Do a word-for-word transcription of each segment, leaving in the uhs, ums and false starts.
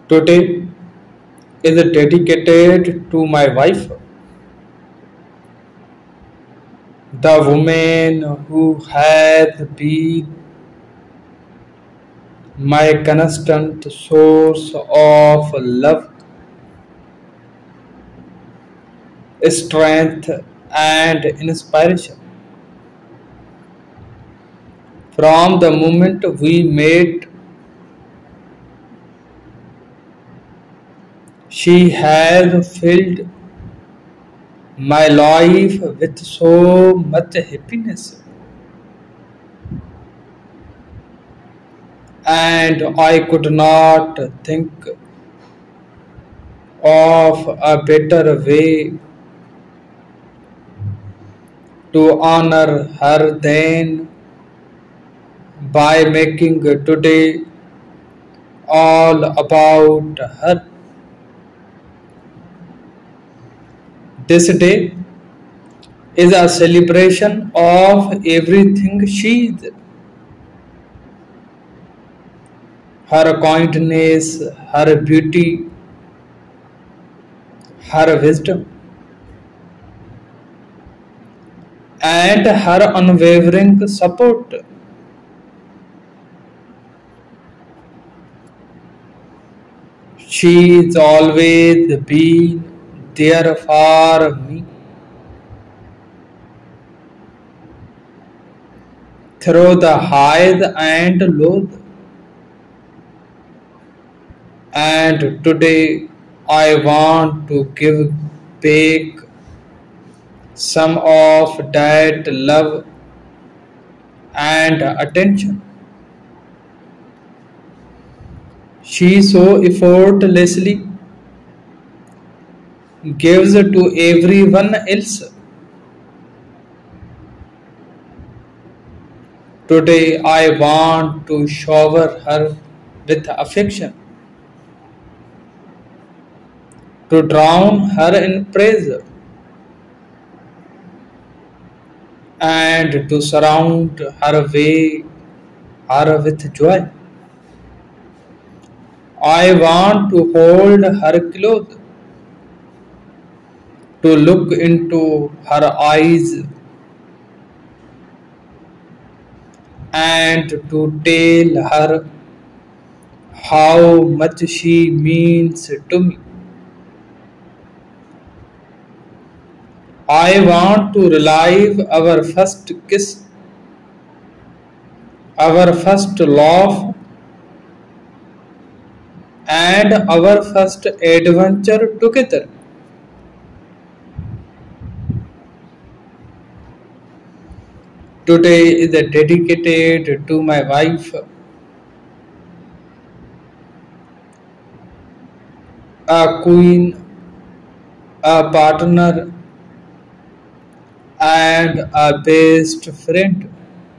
Today is dedicated to my wife, the woman who has been my constant source of love, strength, and inspiration. From the moment we met, she has filled my life with so much happiness, and I could not think of a better way to honor her than by making today all about her. This day is a celebration of everything she is, her kindness, her beauty, her wisdom, and her unwavering support. She is always been there for me through the highs and lows. And today I want to give back some of that love and attention. She so effortlessly gives to everyone else. Today I want to shower her with affection, to drown her in praise, and to surround her way her with joy. I want to hold her close, to look into her eyes, and to tell her how much she means to me. I want to relive our first kiss, our first laugh, and our first adventure together. Today is dedicated to my wife, a queen, a partner, and a best friend.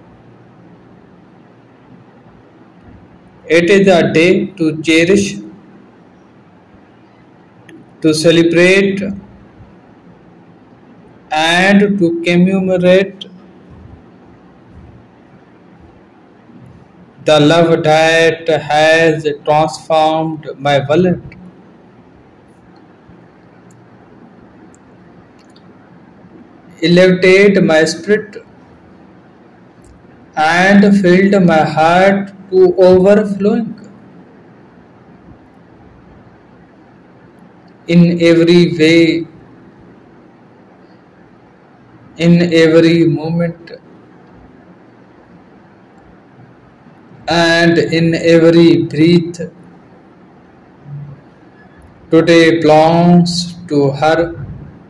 It is a day to cherish, to celebrate, and to commemorate the love that has transformed my wallet, elevated my spirit, and filled my heart to overflowing. In every way, in every moment, and in every breath, today belongs to her,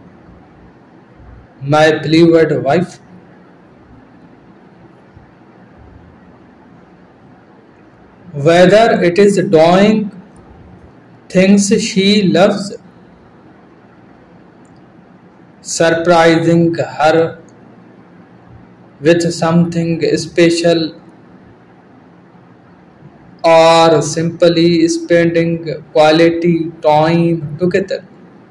my beloved wife. Whether it is doing things she loves, surprising her with something special, or simply spending quality time together.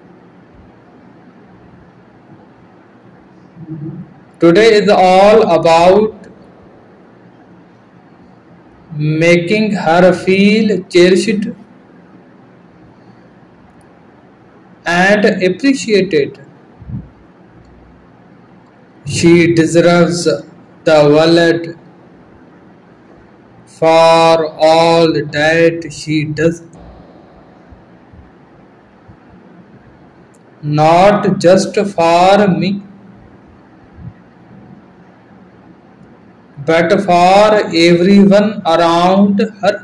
Today is all about making her feel cherished, and appreciated. She deserves the world for all that she does, not just for me, but for everyone around her.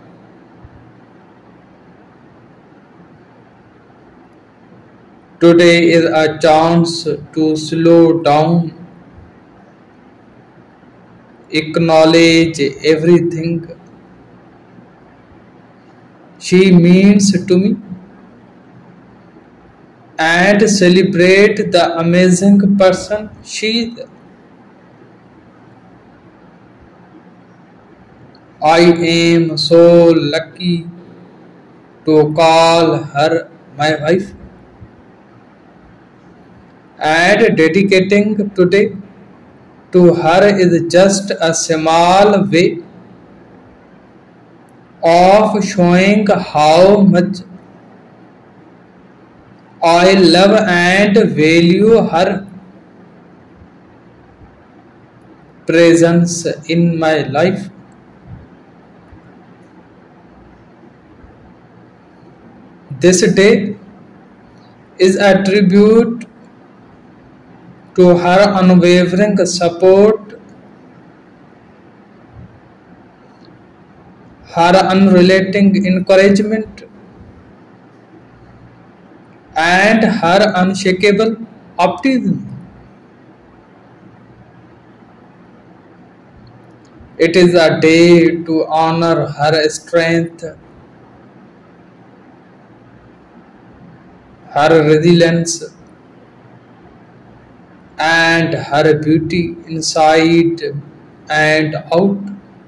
Today is a chance to slow down, acknowledge everything she means to me, and celebrate the amazing person she is. I am so lucky to call her my wife, and dedicating today to her is just a small way of showing how much I love and value her presence in my life. This day is a tribute to her unwavering support, her unrelenting encouragement, and her unshakable optimism. It is a day to honor her strength, her resilience, and her beauty inside and out.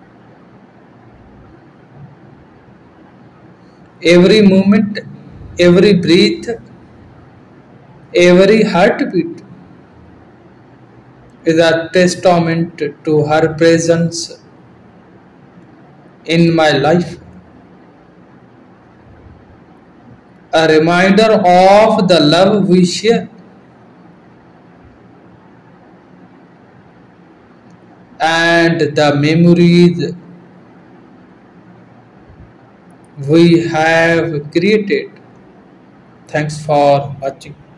Every moment, every breath, every heartbeat is a testament to her presence in my life, a reminder of the love we share and the memories we have created. Thanks for watching.